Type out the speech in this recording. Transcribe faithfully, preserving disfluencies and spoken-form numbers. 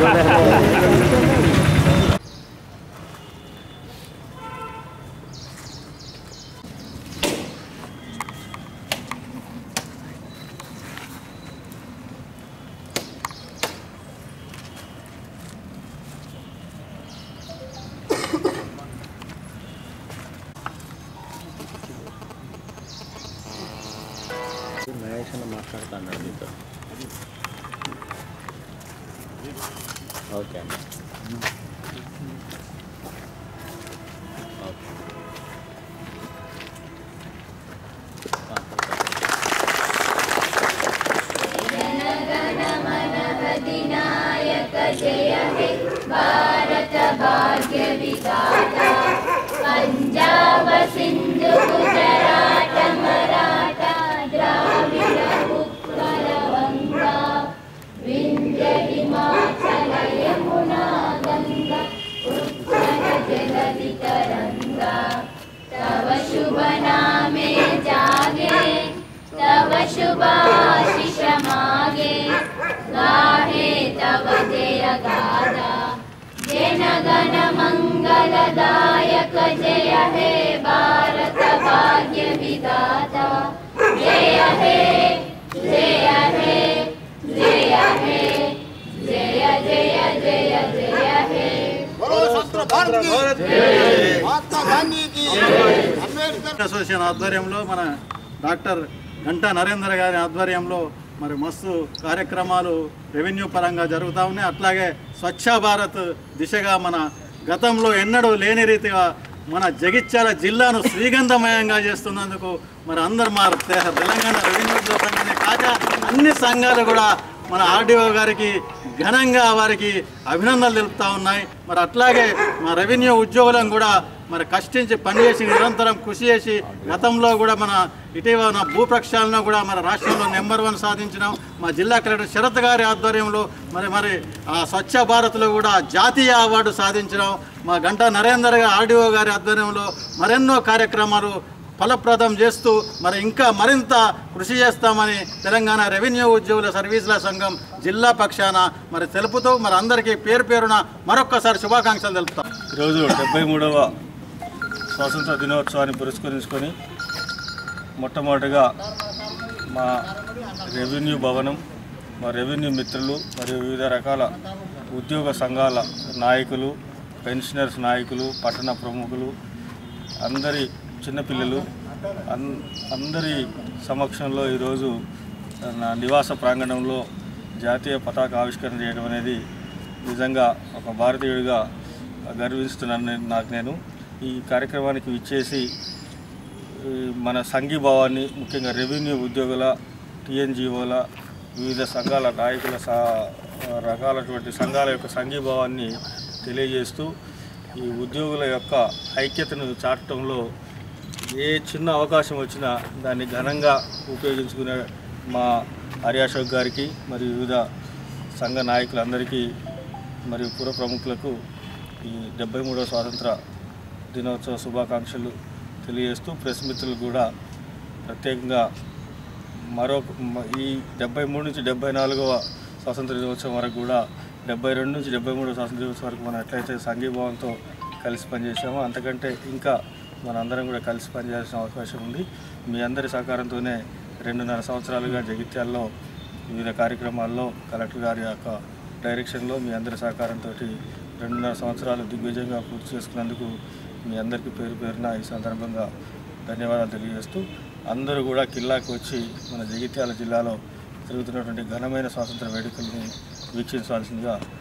మాట్లాడుతున్నాడు మీతో. ఓకే అండి. जनगणमनहधिनायक जय हे भारत भाग्य विधाता पंजाब सिंधु गुजरात मराठा द्राविड उत्कल गंगा विंध्य हिमाचल यमुना गंगा उच्चल जलधि तरंगा तव शुभ नामे जागे तव शुभाशिष मागे गाहे तव जय गाथा जन गण मंगलदायक जय हे भारत भाग्य विधाता जय हे जय हे जय हे जय जय जय जय हे అసోసియేషన్ ఆధ్వర్యంలో మన డాక్టర్ గంటా నరేందర్ గారి ఆధ్వర్యంలో మరి మస్తు కార్యక్రమాలు రెవెన్యూ పరంగా జరుగుతూ ఉన్నాయి. అట్లాగే స్వచ్ఛ భారత్ దిశగా మన గతంలో ఎన్నడూ లేని రీతిగా మన జగిత్యాల జిల్లాను శ్రీగంధమయంగా చేస్తున్నందుకు మరి అందరు మా తెలంగాణ రెవెన్యూ సంఘాన్ని కాక అన్ని సంఘాలు కూడా మన ఆర్డీఓ గారికి ఘనంగా వారికి అభినందనలు తెలుపుతూ ఉన్నాయి. మరి అట్లాగే మా రెవెన్యూ ఉద్యోగులను కూడా మరి కష్టించి పనిచేసి నిరంతరం కృషి చేసి గతంలో కూడా మన ఇటీవల భూ ప్రక్షాళన కూడా మన రాష్ట్రంలో నెంబర్ వన్ సాధించినాం. మా జిల్లా కలెక్టర్ శరత్ గారి ఆధ్వర్యంలో మరి మరి ఆ స్వచ్ఛ భారత్లో కూడా జాతీయ అవార్డు సాధించినాం. మా గంటా నరేందర్ గారి ఆర్డీఓ గారి ఆధ్వర్యంలో మరెన్నో కార్యక్రమాలు ఫలప్రదం చేస్తూ మరి ఇంకా మరింత కృషి చేస్తామని తెలంగాణ రెవెన్యూ ఉద్యోగుల సర్వీసుల సంఘం జిల్లా పక్షాన మరి తెలుపుతూ మరి అందరికీ పేరు పేరున మరొక్కసారి శుభాకాంక్షలు తెలుపుతాం. ఈరోజు డెబ్బై మూడవ స్వాతంత్ర దినోత్సవాన్ని పురస్కరించుకొని మొట్టమొదటిగా మా రెవెన్యూ భవనం, మా రెవెన్యూ మిత్రులు మరియు వివిధ రకాల ఉద్యోగ సంఘాల నాయకులు, పెన్షనర్స్ నాయకులు, పట్టణ ప్రముఖులు, అందరి చిన్నపిల్లలు అన్ అందరి సమక్షంలో ఈరోజు నా నివాస ప్రాంగణంలో జాతీయ పతాక ఆవిష్కరణ చేయడం అనేది నిజంగా ఒక భారతీయుడిగా గర్విస్తున్నాను నాకు నేను. ఈ కార్యక్రమానికి విచ్చేసి మన సంఘీభావాన్ని, ముఖ్యంగా రెవెన్యూ ఉద్యోగుల, టీఎన్జిఓల, వివిధ సంఘాల నాయకుల సా రకాలటువంటి సంఘాల యొక్క సంఘీభావాన్ని తెలియజేస్తూ ఈ ఉద్యోగుల యొక్క ఐక్యతను చాటడంలో ఏ చిన్న అవకాశం వచ్చినా దాన్ని ఘనంగా ఉపయోగించుకునే మా ఆర్యాశోక్ గారికి మరియు వివిధ సంఘ నాయకులందరికీ మరియు పుర ప్రముఖులకు ఈ డెబ్బై మూడవ స్వాతంత్ర దినోత్సవ శుభాకాంక్షలు తెలియజేస్తూ ప్రెస్ మిత్రులు కూడా ప్రత్యేకంగా మరో ఈ డెబ్బై మూడు నుంచి డెబ్బై నాలుగవ స్వాతంత్ర దినోత్సవం వరకు కూడా డెబ్బై రెండు నుంచి డెబ్బై మూడవ స్వాతంత్ర దినోత్సవం వరకు మనం ఎట్లయితే సంఘీభావంతో కలిసి పనిచేసామో అంతకంటే ఇంకా మనందరం కూడా కలిసి పనిచేయాల్సిన అవకాశం ఉంది. మీ అందరి సహకారంతోనే రెండున్నర సంవత్సరాలుగా జగిత్యాల్లో వివిధ కార్యక్రమాల్లో కలెక్టర్ గారి యొక్క డైరెక్షన్లో మీ అందరి సహకారంతో రెండున్నర సంవత్సరాలు దిగ్విజయంగా పూర్తి చేసుకున్నందుకు మీ అందరికీ పేరు పేరున ఈ సందర్భంగా ధన్యవాదాలు తెలియజేస్తూ అందరూ కూడా కిల్లాకి వచ్చి మన జగిత్యాల జిల్లాలో జరుగుతున్నటువంటి ఘనమైన స్వాతంత్ర వేడుకల్ని వీక్షించాల్సిందిగా